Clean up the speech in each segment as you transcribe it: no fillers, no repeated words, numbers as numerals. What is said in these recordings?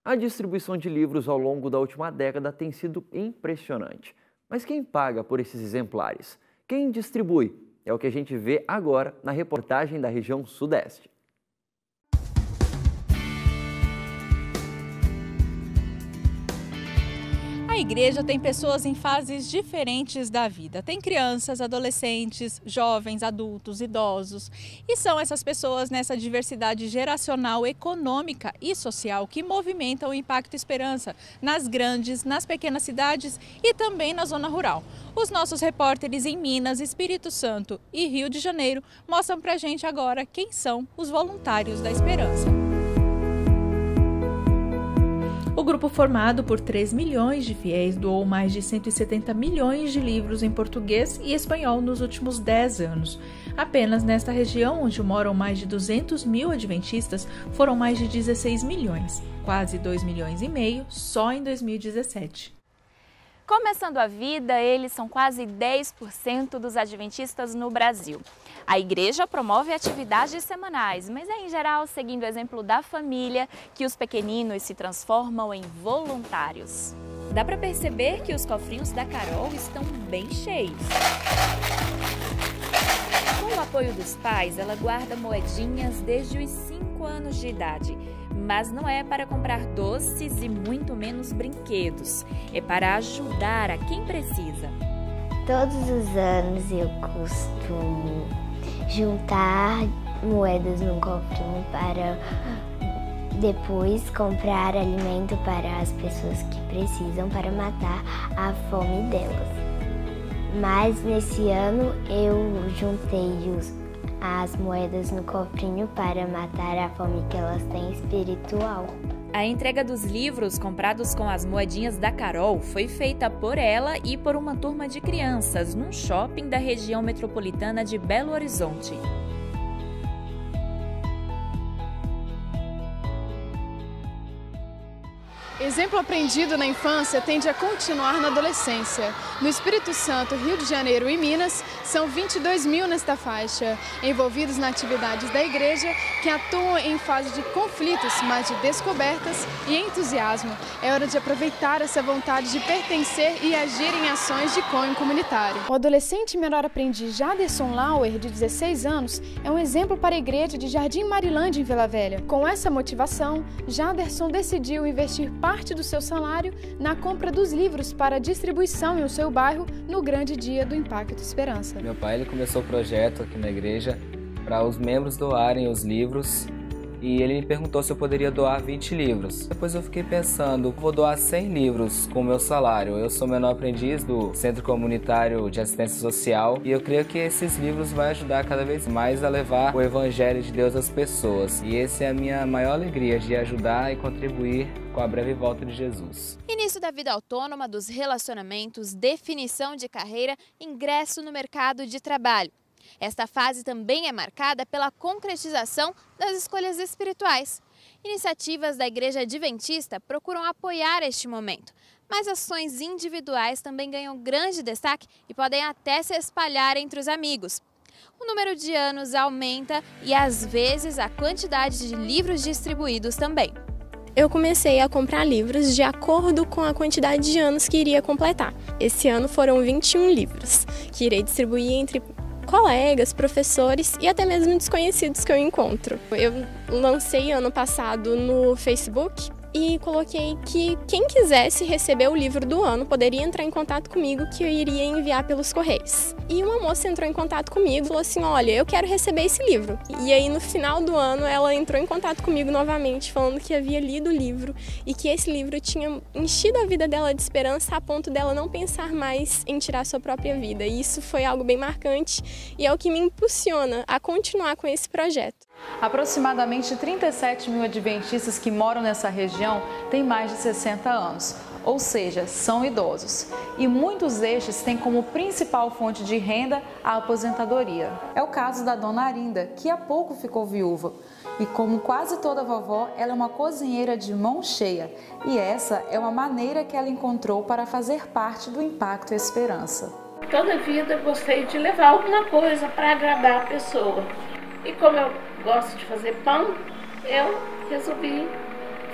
A distribuição de livros ao longo da última década tem sido impressionante. Mas quem paga por esses exemplares? Quem distribui? É o que a gente vê agora na reportagem da região Sudeste. A igreja tem pessoas em fases diferentes da vida. Tem crianças, adolescentes, jovens, adultos, idosos. E são essas pessoas nessa diversidade geracional, econômica e social que movimentam o Impacto Esperança nas grandes, nas pequenas cidades e também na zona rural. Os nossos repórteres em Minas, Espírito Santo e Rio de Janeiro mostram pra gente agora quem são os voluntários da Esperança. O grupo, formado por 3 milhões de fiéis, doou mais de 170 milhões de livros em português e espanhol nos últimos 10 anos. Apenas nesta região, onde moram mais de 200 mil adventistas, foram mais de 16 milhões, quase 2 milhões e meio só em 2017. Começando a vida, eles são quase 10% dos adventistas no Brasil. A igreja promove atividades semanais, mas é em geral seguindo o exemplo da família que os pequeninos se transformam em voluntários. Dá para perceber que os cofrinhos da Carol estão bem cheios. Com o apoio dos pais, ela guarda moedinhas desde os 5 anos de idade. Mas não é para comprar doces e muito menos brinquedos. É para ajudar a quem precisa. Todos os anos eu costumo juntar moedas no cofrinho para depois comprar alimento para as pessoas que precisam para matar a fome delas. Mas nesse ano eu juntei as moedas no cofrinho para matar a fome que elas têm espiritual. A entrega dos livros comprados com as moedinhas da Carol foi feita por ela e por uma turma de crianças num shopping da região metropolitana de Belo Horizonte. Exemplo aprendido na infância tende a continuar na adolescência. No Espírito Santo, Rio de Janeiro e Minas, são 22 mil nesta faixa, envolvidos na atividades da igreja que atuam em fase de conflitos, mas de descobertas e entusiasmo. É hora de aproveitar essa vontade de pertencer e agir em ações de cunho comunitário. O adolescente menor aprendiz Jaderson Lauer, de 16 anos, é um exemplo para a igreja de Jardim Marilândia, em Vila Velha. Com essa motivação, Jaderson decidiu investir parte do seu salário na compra dos livros para distribuição em o seu bairro no grande dia do Impacto Esperança. Meu pai ele começou o projeto aqui na igreja para os membros doarem os livros e ele me perguntou se eu poderia doar 20 livros. Depois eu fiquei pensando, vou doar 100 livros com o meu salário. Eu sou menor aprendiz do Centro Comunitário de Assistência Social e eu creio que esses livros vão ajudar cada vez mais a levar o Evangelho de Deus às pessoas. E essa é a minha maior alegria, de ajudar e contribuir com a breve volta de Jesus. Início da vida autônoma, dos relacionamentos, definição de carreira, ingresso no mercado de trabalho. Esta fase também é marcada pela concretização das escolhas espirituais. Iniciativas da Igreja Adventista procuram apoiar este momento, mas ações individuais também ganham grande destaque e podem até se espalhar entre os amigos. O número de anos aumenta e, às vezes, a quantidade de livros distribuídos também. Eu comecei a comprar livros de acordo com a quantidade de anos que iria completar. Esse ano foram 21 livros, que irei distribuir entre colegas, professores e até mesmo desconhecidos que eu encontro. Eu lancei ano passado no Facebook e coloquei que quem quisesse receber o livro do ano poderia entrar em contato comigo, que eu iria enviar pelos correios. E uma moça entrou em contato comigo e falou assim, olha, eu quero receber esse livro. E aí no final do ano ela entrou em contato comigo novamente, falando que havia lido o livro e que esse livro tinha enchido a vida dela de esperança a ponto dela não pensar mais em tirar sua própria vida. E isso foi algo bem marcante e é o que me impulsiona a continuar com esse projeto. Aproximadamente 37 mil adventistas que moram nessa região têm mais de 60 anos, ou seja, são idosos. E muitos destes têm como principal fonte de renda a aposentadoria. É o caso da dona Arinda, que há pouco ficou viúva. E como quase toda vovó, ela é uma cozinheira de mão cheia. E essa é uma maneira que ela encontrou para fazer parte do Impacto Esperança. Toda vida gostei de levar alguma coisa para agradar a pessoa. E como eu gosto de fazer pão, eu resolvi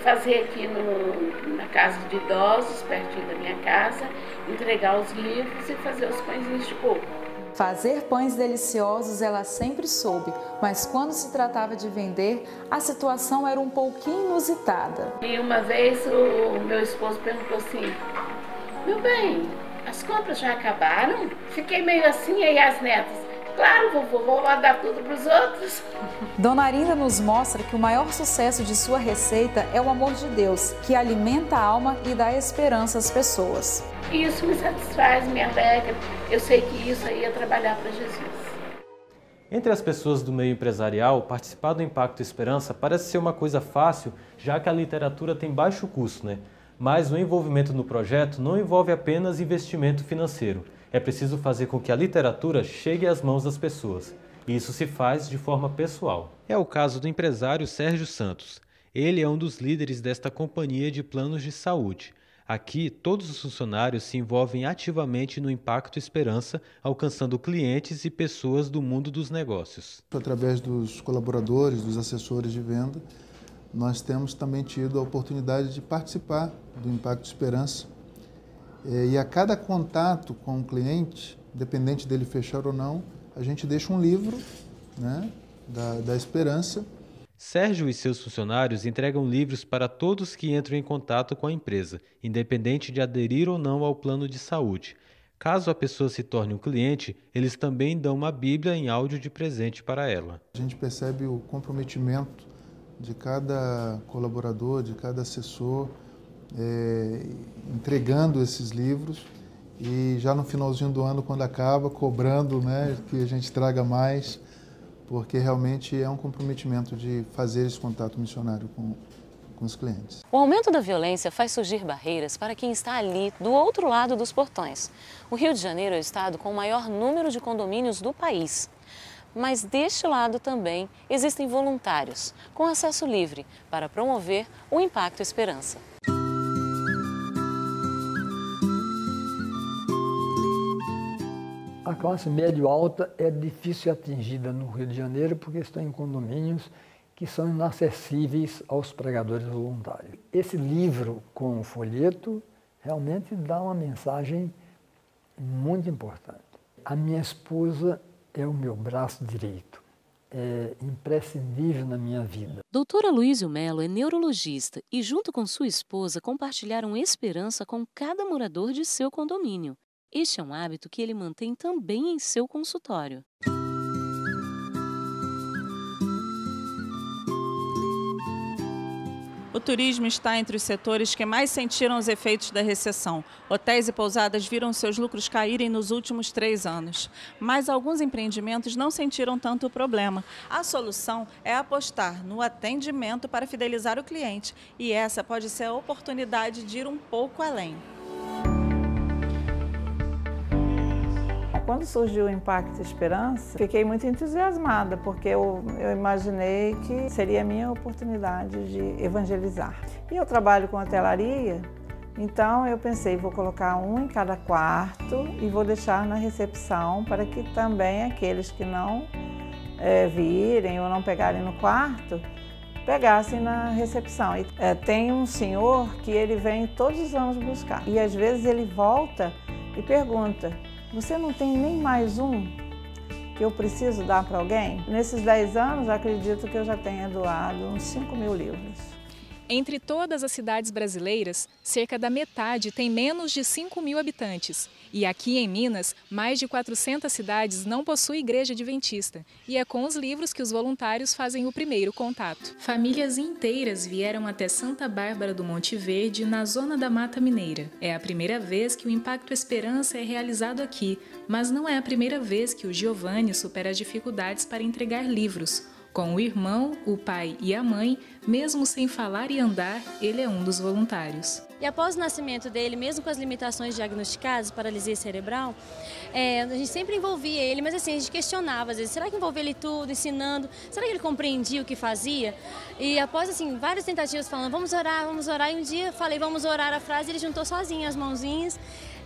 fazer aqui na casa de idosos, pertinho da minha casa, entregar os livros e fazer os pãezinhos de coco. Fazer pães deliciosos ela sempre soube, mas quando se tratava de vender, a situação era um pouquinho inusitada. E uma vez o meu esposo perguntou assim: meu bem, as compras já acabaram? Fiquei meio assim, aí as netas: claro, vovô, vou mandar tudo para os outros. Dona Arinda nos mostra que o maior sucesso de sua receita é o amor de Deus, que alimenta a alma e dá esperança às pessoas. E isso me satisfaz, me alegra. Eu sei que isso aí é trabalhar para Jesus. Entre as pessoas do meio empresarial, participar do Impacto Esperança parece ser uma coisa fácil, já que a literatura tem baixo custo, né? Mas o envolvimento no projeto não envolve apenas investimento financeiro. É preciso fazer com que a literatura chegue às mãos das pessoas. E isso se faz de forma pessoal. É o caso do empresário Sérgio Santos. Ele é um dos líderes desta companhia de planos de saúde. Aqui, todos os funcionários se envolvem ativamente no Impacto Esperança, alcançando clientes e pessoas do mundo dos negócios. Através dos colaboradores, dos assessores de venda, nós temos também tido a oportunidade de participar do Impacto Esperança. E a cada contato com o cliente, independente dele fechar ou não, a gente deixa um livro, né, da esperança. Sérgio e seus funcionários entregam livros para todos que entram em contato com a empresa, independente de aderir ou não ao plano de saúde. Caso a pessoa se torne um cliente, eles também dão uma Bíblia em áudio de presente para ela. A gente percebe o comprometimento de cada colaborador, de cada assessor, entregando esses livros e já no finalzinho do ano, quando acaba, cobrando, né, que a gente traga mais, porque realmente é um comprometimento de fazer esse contato missionário com os clientes. O aumento da violência faz surgir barreiras para quem está ali do outro lado dos portões. O Rio de Janeiro é o estado com o maior número de condomínios do país. Mas deste lado também existem voluntários com acesso livre para promover o Impacto Esperança. A classe médio-alta é difícil atingida no Rio de Janeiro porque estão em condomínios que são inacessíveis aos pregadores voluntários. Esse livro com o folheto realmente dá uma mensagem muito importante. A minha esposa é o meu braço direito, é imprescindível na minha vida. Doutor Aloysio Melo é neurologista e, junto com sua esposa, compartilharam esperança com cada morador de seu condomínio. Este é um hábito que ele mantém também em seu consultório. O turismo está entre os setores que mais sentiram os efeitos da recessão. Hotéis e pousadas viram seus lucros caírem nos últimos 3 anos. Mas alguns empreendimentos não sentiram tanto o problema. A solução é apostar no atendimento para fidelizar o cliente. E essa pode ser a oportunidade de ir um pouco além. Quando surgiu o Impacto Esperança, fiquei muito entusiasmada, porque eu imaginei que seria a minha oportunidade de evangelizar. E eu trabalho com hotelaria, então eu pensei, vou colocar um em cada quarto e vou deixar na recepção para que também aqueles que não virem ou não pegarem no quarto, pegassem na recepção. E, tem um senhor que ele vem todos os anos buscar e às vezes ele volta e pergunta: você não tem nem mais um que eu preciso dar para alguém? Nesses 10 anos, acredito que eu já tenha doado uns 5.000 livros. Entre todas as cidades brasileiras, cerca da metade tem menos de 5.000 habitantes. E aqui em Minas, mais de 400 cidades não possuem igreja adventista. E é com os livros que os voluntários fazem o primeiro contato. Famílias inteiras vieram até Santa Bárbara do Monte Verde, na zona da Mata Mineira. É a primeira vez que o Impacto Esperança é realizado aqui, mas não é a primeira vez que o Giovanni supera as dificuldades para entregar livros. Com o irmão, o pai e a mãe, mesmo sem falar e andar, ele é um dos voluntários. E após o nascimento dele, mesmo com as limitações diagnosticadas, paralisia cerebral, a gente sempre envolvia ele, mas assim, a gente questionava às vezes, será que envolvia ele tudo, ensinando? Será que ele compreendia o que fazia? E após assim, várias tentativas falando, vamos orar, e um dia falei, vamos orar a frase, ele juntou sozinho as mãozinhas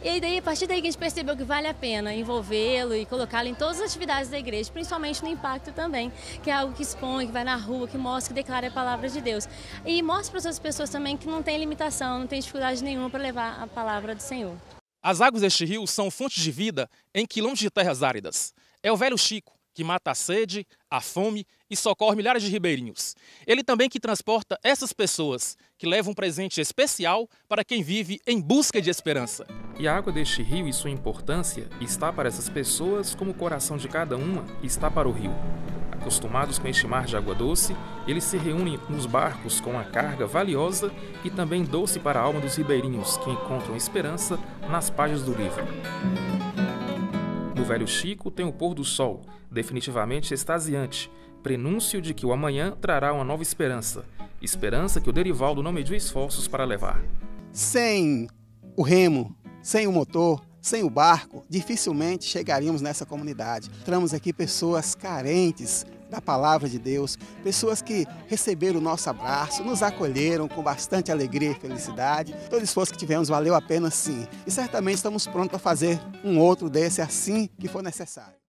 E daí, a partir daí que a gente percebeu que vale a pena envolvê-lo e colocá-lo em todas as atividades da igreja, principalmente no Impacto também, que é algo que expõe, que vai na rua, que mostra, que declara a palavra de Deus. E mostra para as pessoas também que não tem limitação, não tem dificuldade nenhuma para levar a palavra do Senhor. As águas deste rio são fontes de vida em quilômetros de terras áridas. É o velho Chico que mata a sede, a fome e socorre milhares de ribeirinhos. Ele também que transporta essas pessoas, que levam um presente especial para quem vive em busca de esperança. E a água deste rio e sua importância está para essas pessoas como o coração de cada uma está para o rio. Acostumados com este mar de água doce, eles se reúnem nos barcos com uma carga valiosa e também doce para a alma dos ribeirinhos, que encontram esperança nas páginas do livro. No velho Chico tem o pôr do sol, definitivamente extasiante, prenúncio de que o amanhã trará uma nova esperança, esperança que o Derivaldo não mediu esforços para levar. Sem o remo, sem o motor, sem o barco, dificilmente chegaríamos nessa comunidade. Encontramos aqui pessoas carentes da palavra de Deus, pessoas que receberam o nosso abraço, nos acolheram com bastante alegria e felicidade. Todo esforço que tivemos valeu a pena sim. E certamente estamos prontos para fazer um outro desse assim que for necessário.